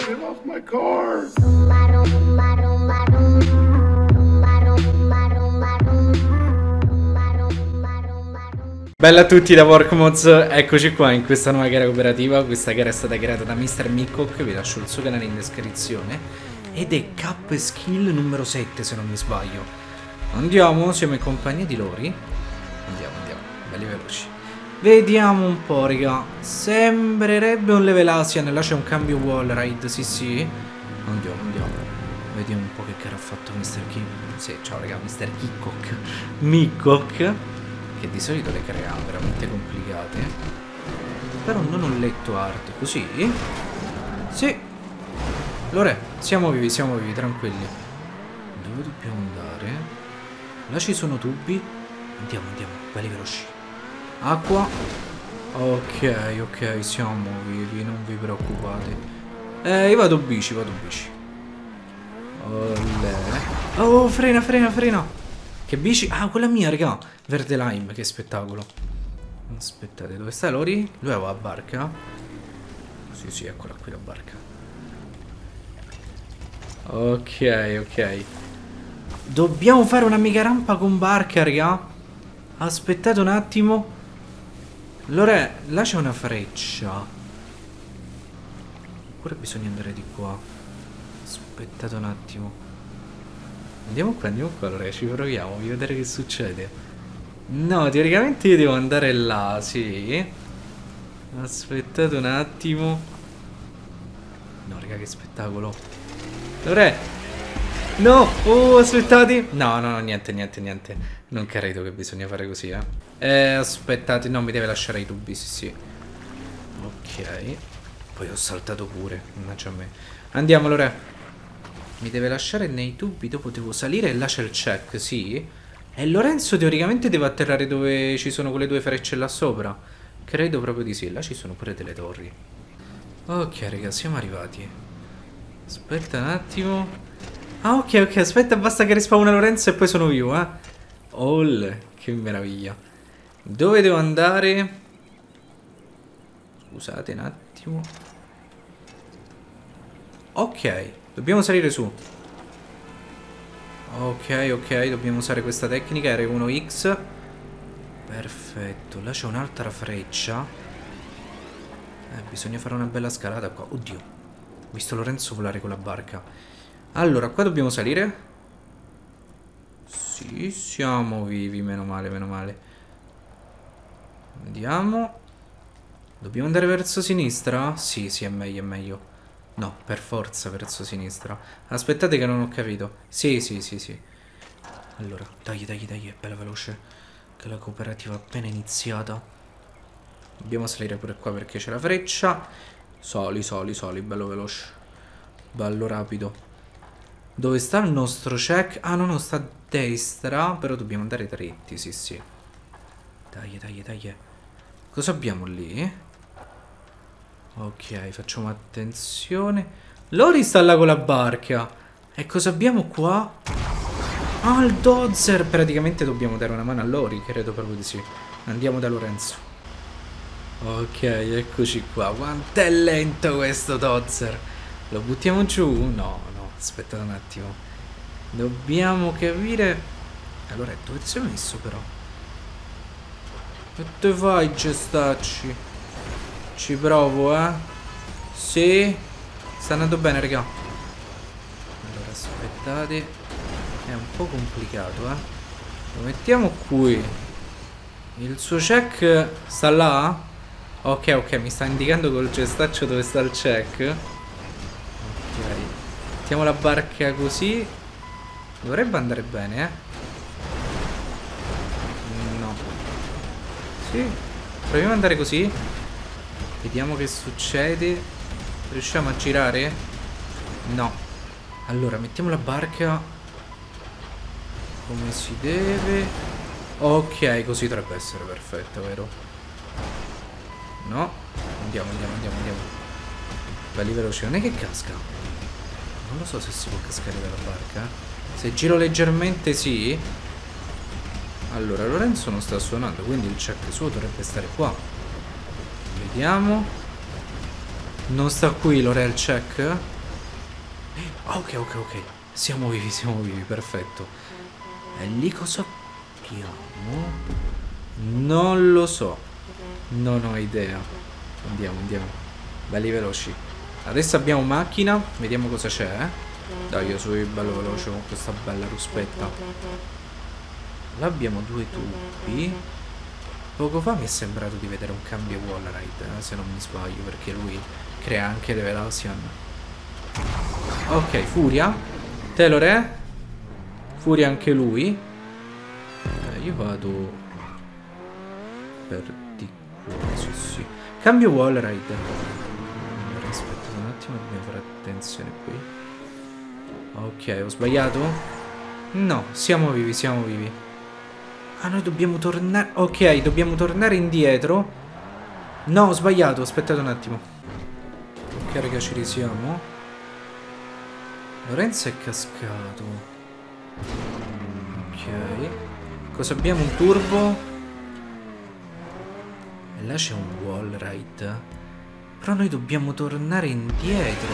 Get off my car! Bella a tutti da Workmods, eccoci qua in questa nuova gara cooperativa. Questa gara è stata creata da Mr. Mikok, vi lascio il suo canale in descrizione. Ed è Cap Skill numero 7 se non mi sbaglio. Andiamo, siamo in compagnia di Lori. Andiamo, belli veloci. Vediamo un po', raga. Sembrerebbe un level Asian, là c'è un cambio wall ride, sì. Andiamo. Vediamo un po' che gara ha fatto Mr. Kim. Sì, ciao raga, Mr. Mikok. Che di solito le crea veramente complicate. Però non ho letto art. Così? Sì. Lore, siamo vivi, tranquilli. Dove dobbiamo andare? Là ci sono tubi. Andiamo, belli veloci. Acqua. Ok, siamo vivi, non vi preoccupate. Io vado bici. Olè. Oh, frena. Che bici? Ah, quella mia, raga. Verde lime, che spettacolo. Aspettate, dove sta Lori? Lui aveva la barca? Sì, eccola qui la barca. Ok. Dobbiamo fare una mega rampa con barca, raga. Aspettate un attimo. Lore, là c'è una freccia. Oppure bisogna andare di qua. Aspettate un attimo. Andiamo qua, allora ci proviamo, voglio vedere che succede. No, teoricamente io devo andare là, sì. Aspettate un attimo. No, raga, che spettacolo. Dovrei. No, aspettate. No, niente. Non credo che bisogna fare così, aspettate, no, mi deve lasciare i tubi, sì. Ok. Poi ho saltato pure, mannaggia a me. Andiamo, allora. Mi deve lasciare nei tubi, dopo devo salire e là c'è il check, sì. E Lorenzo teoricamente deve atterrare dove ci sono quelle due frecce là sopra. Credo proprio di sì, là ci sono pure delle torri. Ok, raga, siamo arrivati. Aspetta un attimo. Ah, ok, aspetta, basta che respawna Lorenzo e poi sono vivo, Olle, che meraviglia. Dove devo andare? Scusate un attimo. Ok. Dobbiamo salire su. Ok, dobbiamo usare questa tecnica R1X. Perfetto, là c'è un'altra freccia. Bisogna fare una bella scalata qua. Oddio, ho visto Lorenzo volare con la barca. Allora, qua dobbiamo salire. Sì, siamo vivi, meno male. Andiamo. Dobbiamo andare verso sinistra? Sì, è meglio. No, per forza verso sinistra. Aspettate che non ho capito. Sì. Allora, dai, è bella veloce. Che la cooperativa è appena iniziata. Dobbiamo salire pure qua perché c'è la freccia. Sali, bello veloce. Bello rapido. Dove sta il nostro check? Ah, no, sta a destra. Però dobbiamo andare dritti, sì. Dai. Cosa abbiamo lì? Ok, facciamo attenzione. Lori sta là con la barca. E cosa abbiamo qua? Ah, il dozer. Praticamente dobbiamo dare una mano a Lori, credo proprio di sì. Andiamo da Lorenzo. Ok, eccoci qua. Quanto è lento questo dozer. Lo buttiamo giù? No, aspettate un attimo. Dobbiamo capire. Allora, dove ti sei messo però? Che te fai, gestacci? Ci provo, Sì. Sta andando bene, raga. Allora, aspettate. È un po' complicato, Lo mettiamo qui. Il suo check sta là? Ok, mi sta indicando col gestaccio dove sta il check. Ok. Mettiamo la barca così. Dovrebbe andare bene, No. Sì. Proviamo ad andare così. Vediamo che succede. Riusciamo a girare? No. Allora, mettiamo la barca come si deve. Ok, così dovrebbe essere perfetto, vero? No. Andiamo. Belli veloci. Non è che casca. Non lo so se si può cascare dalla barca. Se giro leggermente sì. Allora, Lorenzo non sta suonando, quindi il check suo dovrebbe stare qua. Vediamo. Non sta qui, Lore, il check. Ok, ok, ok. Siamo vivi, perfetto. E lì cosa abbiamo? Non lo so. Non ho idea. Andiamo, andiamo. Belli veloci. Adesso abbiamo macchina. Vediamo cosa c'è. Dai, io sono bello veloce con questa bella ruspetta. Là abbiamo due tubi. Poco fa mi è sembrato di vedere un cambio wall ride, se non mi sbaglio, perché lui crea anche le velocity. Ok, Furia. Telore. Furia anche lui. Io vado per di qua, sì, sì. Cambio wall ride. Allora, aspetta un attimo, dobbiamo fare attenzione qui. Ok, ho sbagliato? No, siamo vivi, siamo vivi. Ah, noi dobbiamo tornare... Ok, dobbiamo tornare indietro. No, ho sbagliato, aspettate un attimo. Ok, raga, ci risiamo. Lorenzo è cascato. Ok. Cosa abbiamo? Un turbo. E là c'è un wall ride. Però noi dobbiamo tornare indietro.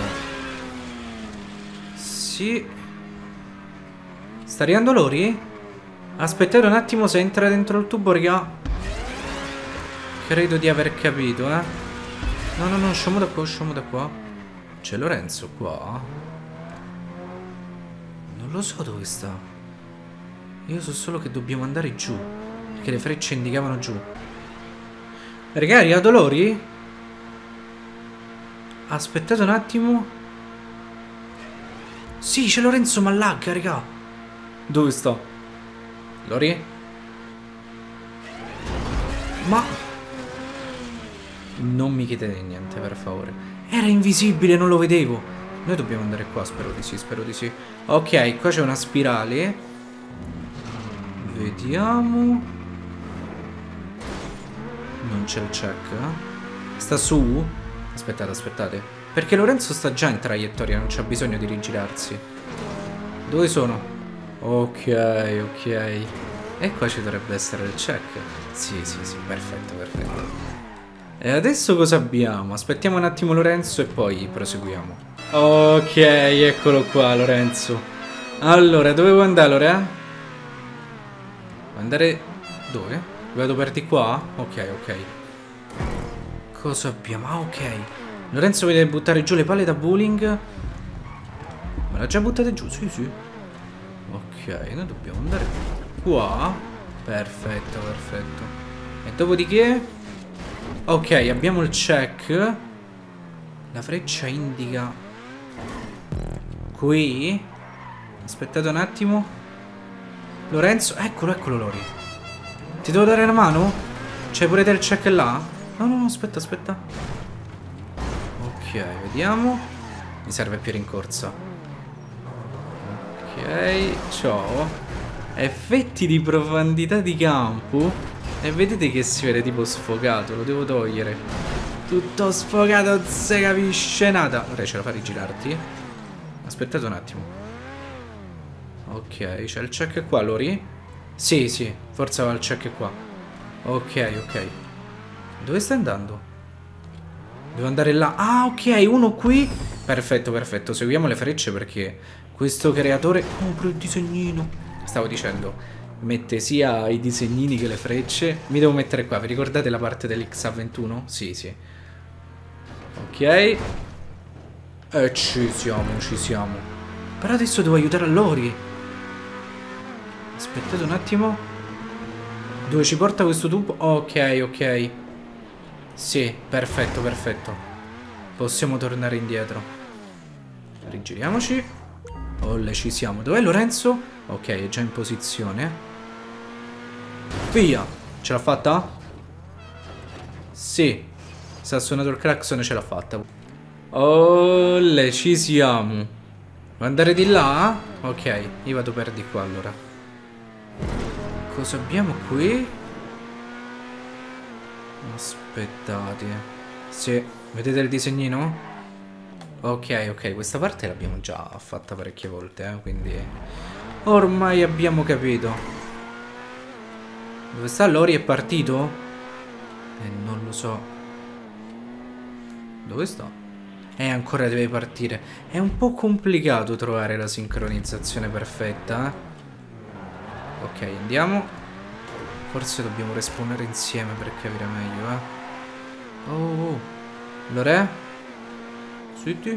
Sì. Sta arrivando Lori? Aspettate un attimo se entra dentro il tubo, raga. Credo di aver capito, eh. No, no, no, usciamo da qua, usciamo da qua. C'è Lorenzo qua. Non lo so dove sta. Io so solo che dobbiamo andare giù, perché le frecce indicavano giù. Raga, è arrivato Lori? Aspettate un attimo. Sì, c'è Lorenzo, ma lagga, raga. Dove sta? Lori? Ma... Non mi chiedete niente, per favore. Era invisibile, non lo vedevo. Noi dobbiamo andare qua, spero di sì, spero di sì. Ok, qua c'è una spirale. Vediamo. Non c'è il check. Sta su? Aspettate, aspettate. Perché Lorenzo sta già in traiettoria, non c'ha bisogno di rigirarsi. Dove sono? Ok, ok. E qua ci dovrebbe essere il check. Sì, sì, sì, perfetto, perfetto. E adesso cosa abbiamo? Aspettiamo un attimo Lorenzo e poi proseguiamo. Ok, eccolo qua Lorenzo. Allora, dove vuoi andare, Lore? Vuoi andare... Dove? Vado per di qua? Ok, ok. Cosa abbiamo? Ah, ok. Lorenzo vede buttare giù le palle da bowling. Me l'ha già buttate giù? Sì, sì. Ok, noi dobbiamo andare qua. Perfetto, perfetto. E dopodiché... Ok, abbiamo il check. La freccia indica qui. Aspettate un attimo. Lorenzo, eccolo, eccolo Lori. Ti devo dare una mano? C'hai pure te il check là? No, no, no, aspetta, aspetta. Ok, vediamo. Mi serve più rincorsa. Ok, ciao. Effetti di profondità di campo. E vedete che si vede tipo sfogato. Lo devo togliere. Tutto sfogato, non si capisce nada. Ora ce la fa rigirarti? Aspettate un attimo. Ok, c'è il check qua, Lori? Sì, sì, forza va il check qua. Ok, ok. Dove stai andando? Devo andare là. Ah, ok, uno qui. Perfetto, perfetto. Seguiamo le frecce perché questo creatore... Compro il disegnino. Stavo dicendo, mette sia i disegnini che le frecce. Mi devo mettere qua. Vi ricordate la parte dell'X21? Sì, sì. Ok. E ci siamo, ci siamo. Però adesso devo aiutare a Lori. Aspettate un attimo. Dove ci porta questo tubo? Ok, ok. Sì, perfetto, perfetto. Possiamo tornare indietro. Rigiriamoci. Olle, ci siamo. Dov'è Lorenzo? Ok, è già in posizione. Via. Ce l'ha fatta? Sì. Se ha suonato il clacson ce l'ha fatta. Olle, ci siamo. Vuoi andare di là? Ok, io vado per di qua allora. Cosa abbiamo qui? Aspettate. Sì, vedete il disegnino? Ok, ok, questa parte l'abbiamo già fatta parecchie volte, quindi ormai abbiamo capito. Dove sta Lori? È partito? Non lo so. Dove sta? Ancora deve partire. È un po' complicato trovare la sincronizzazione perfetta, Ok, andiamo. Forse dobbiamo respawnare insieme per capire meglio, Oh. Lore? Sì.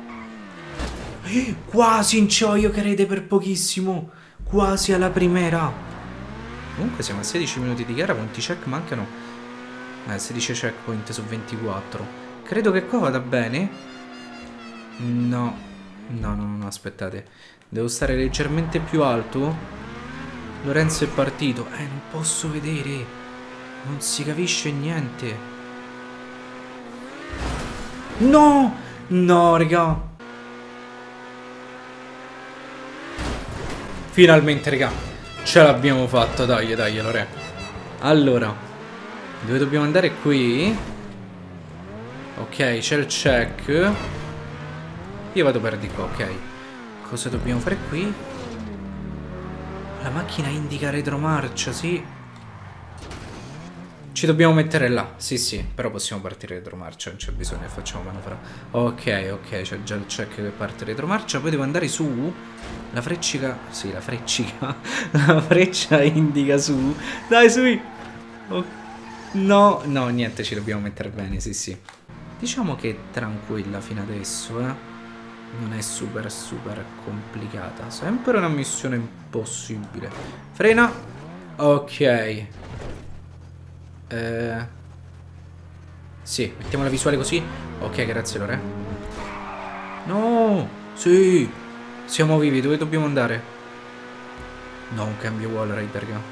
Quasi incioio che rete per pochissimo. Quasi alla primera. Comunque siamo a 16 minuti di gara. Quanti check mancano? 16 checkpoint su 24. Credo che qua vada bene. No, aspettate. Devo stare leggermente più alto. Lorenzo è partito. Non posso vedere. Non si capisce niente. No! No, raga. Finalmente, raga. Ce l'abbiamo fatta. Dai, Lore. Allora, dove dobbiamo andare? Qui. Ok, c'è il check. Io vado per di qua, ok. Cosa dobbiamo fare qui? La macchina indica retromarcia, sì. Ci dobbiamo mettere là. Sì, però possiamo partire retromarcia. Non c'è bisogno che facciamo manovra. Ok, c'è già il check che parte retromarcia. Poi devo andare su. La freccica. Sì, la freccica. La freccia indica su. Dai, su. No, niente, ci dobbiamo mettere bene, sì. Diciamo che è tranquilla fino adesso, Non è super complicata. Sempre una missione impossibile. Frena. Ok. Sì, mettiamo la visuale così. Ok, grazie Lore. No. Sì. Siamo vivi, dove dobbiamo andare? No, un cambio wall ride, raga.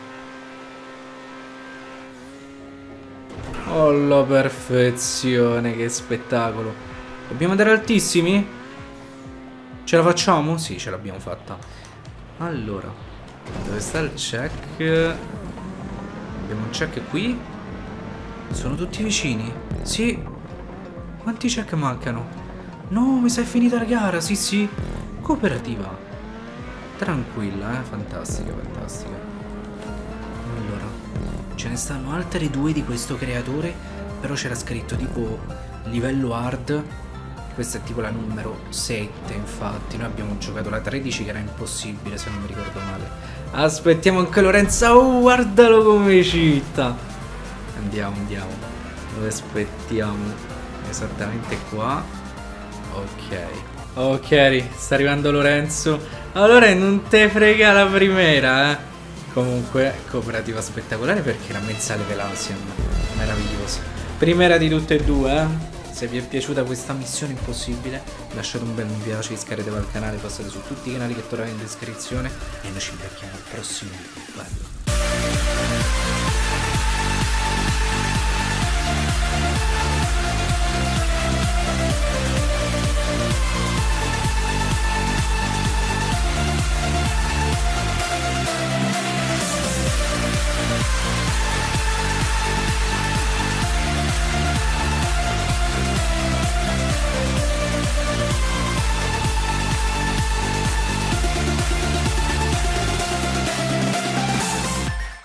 Oh, la perfezione, che spettacolo. Dobbiamo andare altissimi? Ce la facciamo? Sì, ce l'abbiamo fatta. Allora, dove sta il check? Abbiamo un check qui. Sono tutti vicini? Sì. Quanti check mancano? No, mi sa è finita la gara, sì. Cooperativa. Tranquilla, fantastica. Allora, ce ne stanno altre 2 di questo creatore, però c'era scritto tipo livello hard. Questa è tipo la numero 7, infatti. Noi abbiamo giocato la 13 che era impossibile, se non mi ricordo male. Aspettiamo anche Lorenzo. Oh, guardalo come citta. Andiamo. Dove aspettiamo? Esattamente qua. Ok, sta arrivando Lorenzo. Allora non te frega la primera, Comunque, cooperativa spettacolare perché era mezza levelation. Meravigliosa. Primera di tutte e 2, Se vi è piaciuta questa missione impossibile, lasciate un bel mi piace, iscrivetevi al canale, passate su tutti i canali che trovate in descrizione e noi ci becchiamo al prossimo video. Bello.